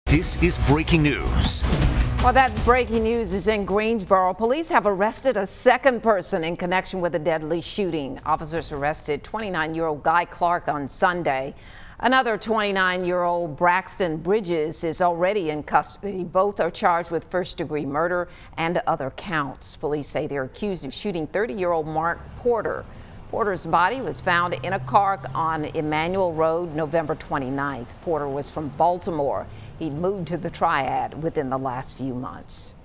This is breaking news. Well, that breaking news is in Greensboro. Police have arrested a second person in connection with a deadly shooting. Officers arrested 29-year-old Guy Clark on Sunday. Another 29-year-old Braxton Bridges is already in custody. Both are charged with first-degree murder and other counts. Police say they're accused of shooting 30-year-old Mack Porter. Porter's body was found in a car on Emmanuel Road November 29th. Porter was from Baltimore. He'd moved to the Triad within the last few months.